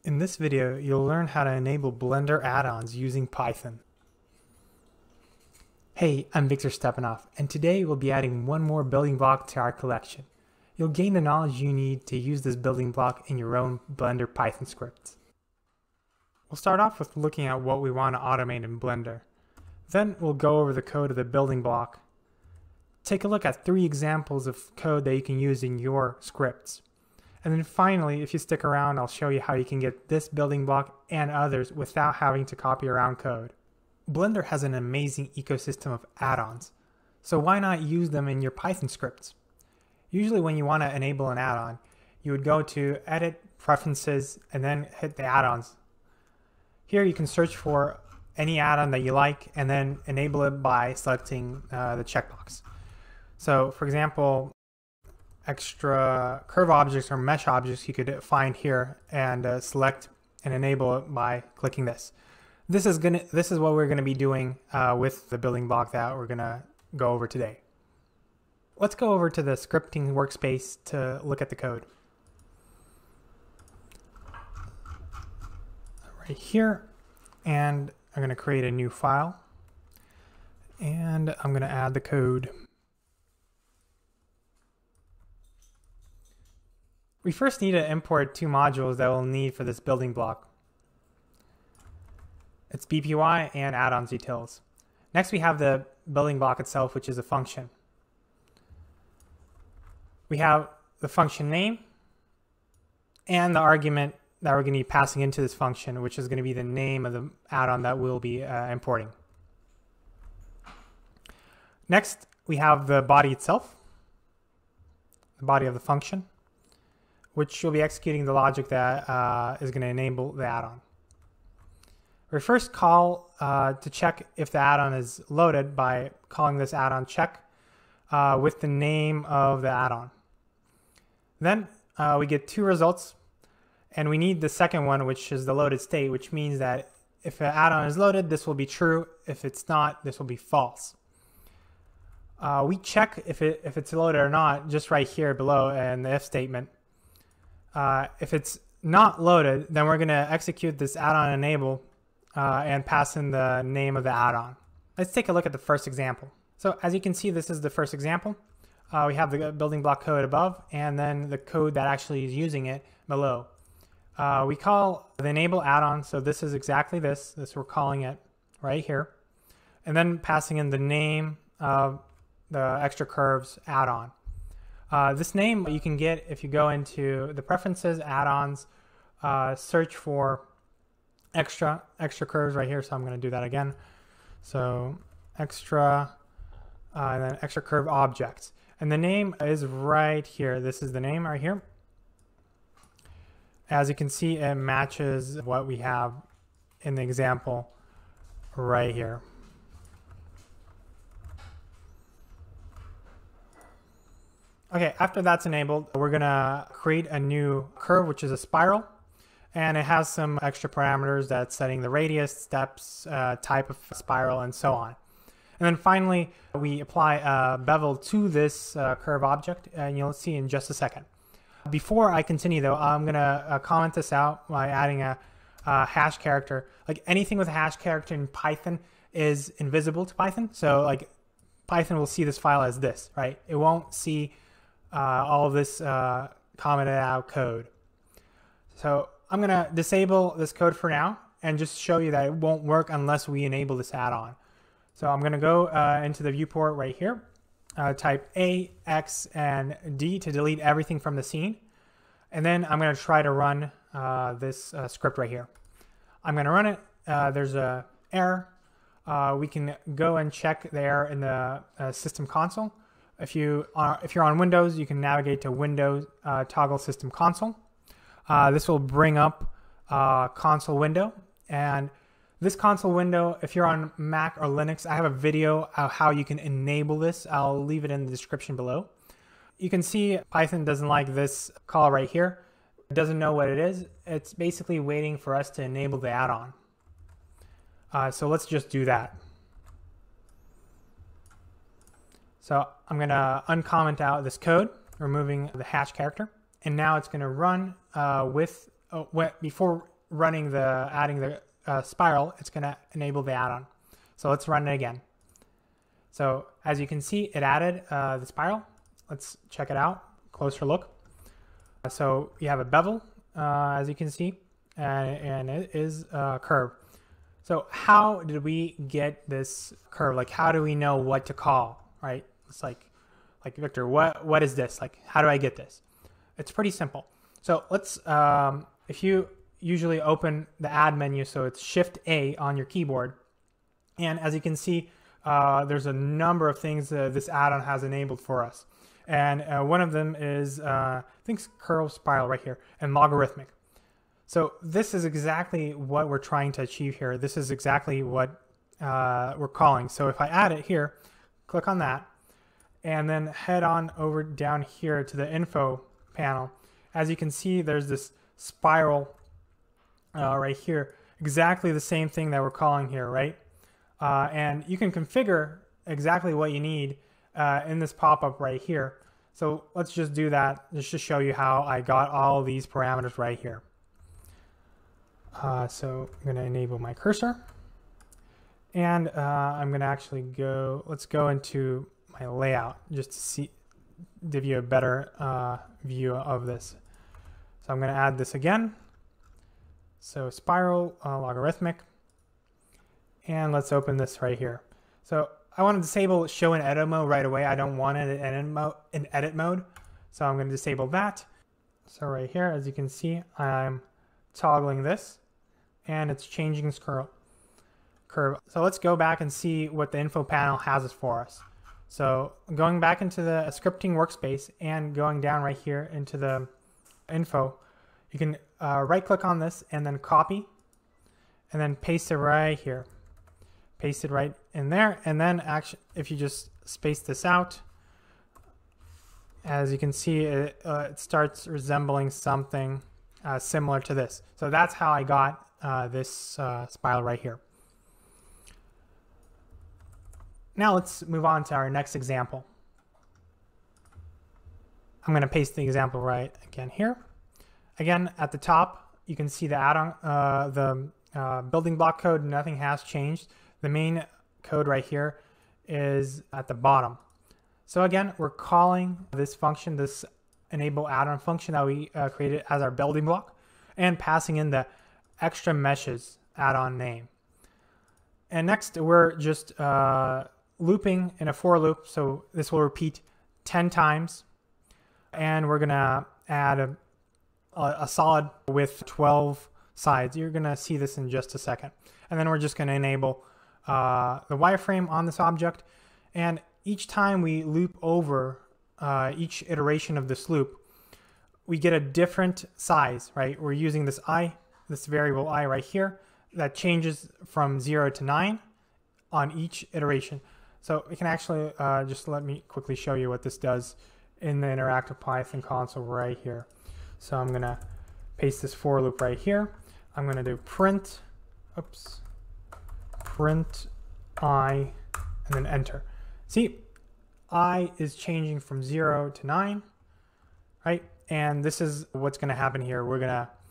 In this video, you'll learn how to enable Blender add-ons using Python. Hey, I'm Victor Stepanov, and today we'll be adding one more building block to our collection. You'll gain the knowledge you need to use this building block in your own Blender Python scripts. We'll start off with looking at what we want to automate in Blender. Then we'll go over the code of the building block. Take a look at 3 examples of code that you can use in your scripts. And then finally, if you stick around, I'll show you how you can get this building block and others without having to copy around code. Blender has an amazing ecosystem of add-ons, so why not use them in your Python scripts? Usually when you want to enable an add-on, you would go to Edit, Preferences, and then hit the add-ons. Here you can search for any add-on that you like and then enable it by selecting the checkbox. So for example, extra curve objects or mesh objects you could find here and select and enable it by clicking this. This is what we're gonna be doing with the building block that we're gonna go over today. Let's go over to the scripting workspace to look at the code. Right here, and I'm gonna create a new file, and I'm gonna add the code. We first need to import 2 modules that we'll need for this building block. It's BPY and add-ons details. Next we have the building block itself, which is a function. We have the function name and the argument that we're going to be passing into this function, which is going to be the name of the add-on that we'll be importing. Next we have the body itself, the body of the function, which will be executing the logic that is going to enable the add-on. We first call to check if the add-on is loaded by calling this add-on check with the name of the add-on. Then we get 2 results, and we need the second one, which is the loaded state, which means that if an add-on is loaded, this will be true. If it's not, this will be false. We check if it's loaded or not just right here below in the if statement. If it's not loaded, then we're going to execute this add-on enable and pass in the name of the add-on. Let's take a look at the first example. So as you can see, this is the first example. We have the building block code above and then the code that actually is using it below. We call the enable add-on, so this is exactly this we're calling it right here, and then passing in the name of the extra curves add-on. This name you can get if you go into the preferences, add-ons, search for extra curves right here. So I'm going to do that again. So extra, and then extra curve objects. And the name is right here. This is the name right here. As you can see, it matches what we have in the example right here. Okay, after that's enabled, we're gonna create a new curve, which is a spiral, and it has some extra parameters that's setting the radius, steps, type of spiral, and so on. And then finally, we apply a bevel to this curve object, and you'll see in just a second. Before I continue though, I'm gonna comment this out by adding a hash character. Like anything with a hash character in Python is invisible to Python, so like Python will see this file as this, right? It won't see all of this commented out code. So I'm gonna disable this code for now and just show you that it won't work unless we enable this add-on. So I'm gonna go into the viewport right here, type A, X, and D to delete everything from the scene. And then I'm gonna try to run this script right here. I'm gonna run it, there's a error. We can go and check there in the system console. If you're on Windows, you can navigate to Windows, toggle System Console. This will bring up console window, and this console window, if you're on Mac or Linux, I have a video of how you can enable this. I'll leave it in the description below. You can see Python doesn't like this call right here. It doesn't know what it is. It's basically waiting for us to enable the add-on. So let's just do that. So I'm going to uncomment out this code, removing the hash character. And now it's going to run before adding the spiral, it's going to enable the add-on. So let's run it again. So as you can see, it added the spiral. Let's check it out, closer look. So you have a bevel, as you can see, and it is a curve. So how did we get this curve? Like, how do we know what to call, right? It's like Victor, what is this? Like, how do I get this? It's pretty simple. So let's, if you usually open the add menu, so it's Shift A on your keyboard. And as you can see, there's a number of things this add-on has enabled for us. And one of them is, I think, curve spiral right here, and logarithmic. So this is exactly what we're trying to achieve here. This is exactly what we're calling. So if I add it here, click on that, and then head on over down here to the info panel. As you can see, there's this spiral right here, exactly the same thing that we're calling here, right? And you can configure exactly what you need in this pop-up right here. So let's just do that just to show you how I got all these parameters right here. So I'm going to enable my cursor, and I'm going to actually let's go into my layout just to give you a better view of this. So I'm going to add this again. So spiral, logarithmic, and let's open this right here. So I want to disable show in edit mode right away. I don't want it in edit mode. So I'm going to disable that. So right here, as you can see, I'm toggling this, and it's changing this curve. So let's go back and see what the info panel has for us. So going back into the scripting workspace and going down right here into the info, you can right click on this and then copy, and then paste it right here. Paste it right in there, and then actually, if you just space this out, as you can see, it starts resembling something similar to this. So that's how I got this spiral right here. Now let's move on to our next example. I'm going to paste the example right again here. Again, at the top, you can see the add-on, the building block code. Nothing has changed. The main code right here is at the bottom. So again, we're calling this function, this enable add-on function that we created as our building block, and passing in the extra meshes add-on name. And next, we're just looping in a for loop. So this will repeat 10 times. And we're going to add a solid with 12 sides. You're going to see this in just a second. And then we're just going to enable the wireframe on this object. And each time we loop over each iteration of this loop, we get a different size, right? We're using this variable I right here that changes from 0 to 9 on each iteration. So we can actually just let me quickly show you what this does in the interactive Python console right here. So I'm going to paste this for loop right here. I'm going to do print I, and then enter. See, I is changing from 0 to 9, right? And this is what's going to happen here. We're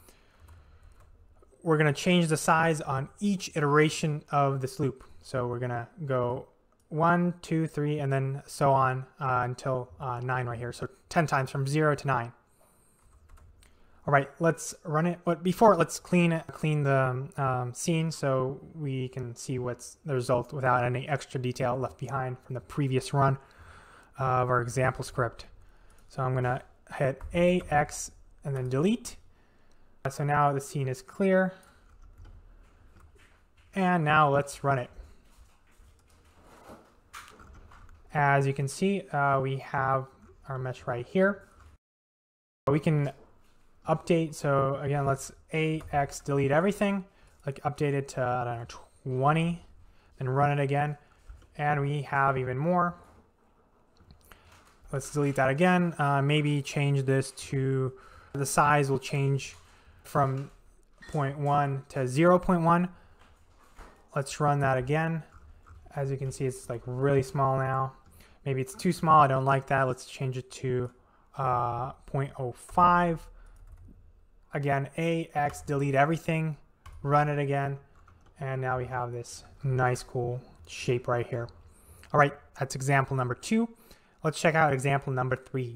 going to change the size on each iteration of this loop. So we're going to go 1, 2, 3, and then so on until 9 right here. So 10 times from 0 to 9. All right, let's run it. But before, let's clean the scene so we can see what's the result without any extra detail left behind from the previous run of our example script. So I'm going to hit A, X, and then delete. So now the scene is clear. And now let's run it. As you can see, we have our mesh right here. We can update. So again, let's AX delete everything, like update it to, I don't know, 20, then run it again. And we have even more. Let's delete that again. Maybe change this to, the size will change from 0.1 to 0.1. Let's run that again. As you can see, it's like really small now. Maybe it's too small. I don't like that. Let's change it to 0.05. again, AX, delete everything, run it again, and now we have this nice cool shape right here. All right, that's example number 2. Let's check out example number 3.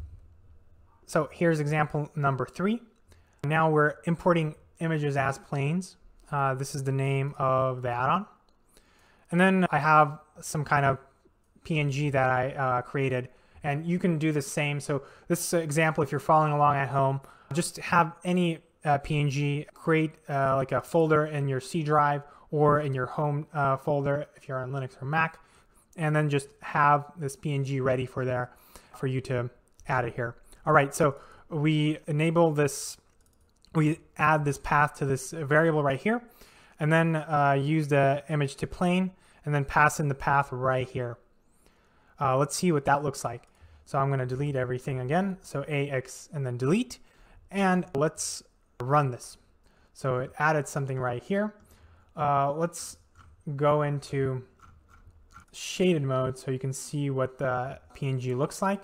So here's example number 3. Now we're importing images as planes. This is the name of the add-on. And then I have some kind of PNG that I created, and you can do the same. So this example, if you're following along at home, just have any PNG, create like a folder in your C drive or in your home folder if you're on Linux or Mac, and then just have this PNG ready for you to add it here. All right, so we enable this, we add this path to this variable right here, and then use the image to plane, and then pass in the path right here. Let's see what that looks like. So I'm going to delete everything again. So AX and then delete, and let's run this. So it added something right here. Let's go into shaded mode so you can see what the PNG looks like.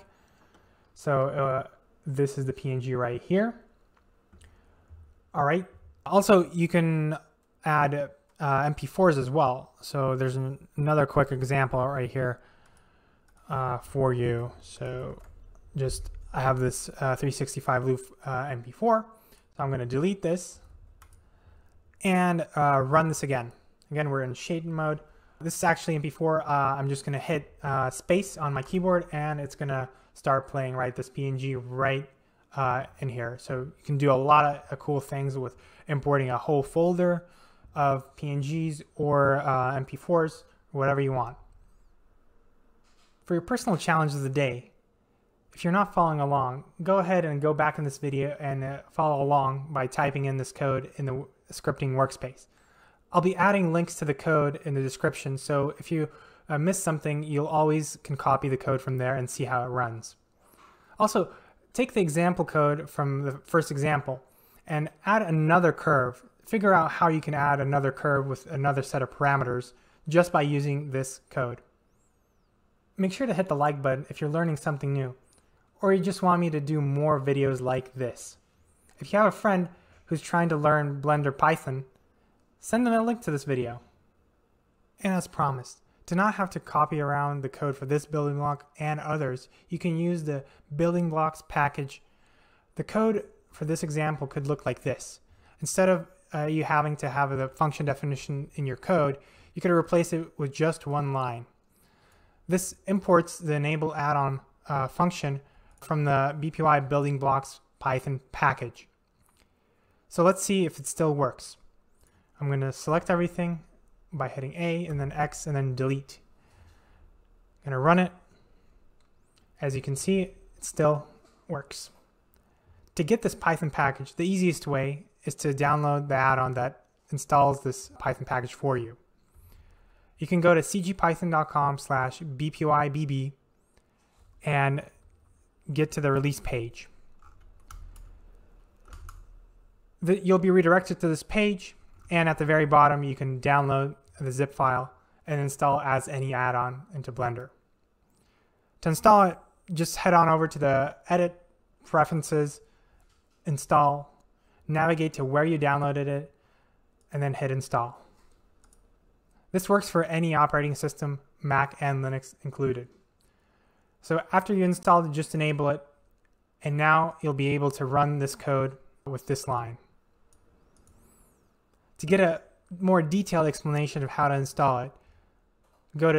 So this is the PNG right here. All right. Also, you can add MP4s as well. So there's another quick example right here for you. So just I have this 365 loop MP4. So I'm going to delete this and run this again. Again, we're in shaded mode. This is actually MP4. I'm just going to hit space on my keyboard, and it's going to start playing this PNG right in here. So you can do a lot of cool things with importing a whole folder of PNGs or MP4s, whatever you want. For your personal challenge of the day, if you're not following along, go ahead and go back in this video and follow along by typing in this code in the scripting workspace. I'll be adding links to the code in the description, so if you miss something, you'll always can copy the code from there and see how it runs. Also, take the example code from the first example and add another curve. Figure out how you can add another curve with another set of parameters just by using this code. Make sure to hit the like button if you're learning something new, or you just want me to do more videos like this. If you have a friend who's trying to learn Blender Python, send them a link to this video. And as promised, to not have to copy around the code for this building block and others, you can use the building blocks package. The code for this example could look like this. Instead of you having to have the function definition in your code, you could replace it with just one line. This imports the enable add-on function from the BPY building blocks Python package. So let's see if it still works. I'm going to select everything by hitting A and then X and then delete. I'm going to run it. As you can see, it still works. To get this Python package, the easiest way is to download the add-on that installs this Python package for you. You can go to cgpython.com/bpybb and get to the release page. You'll be redirected to this page, and at the very bottom you can download the zip file and install as any add-on into Blender. To install it, just head on over to the Edit, Preferences, Install, navigate to where you downloaded it, and then hit Install. This works for any operating system, Mac and Linux included. So after you install it, just enable it, and now you'll be able to run this code with this line. To get a more detailed explanation of how to install it, go to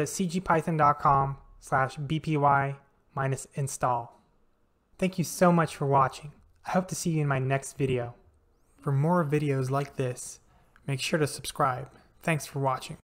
cgpython.com/bpy-install. Thank you so much for watching. I hope to see you in my next video. For more videos like this, make sure to subscribe. Thanks for watching.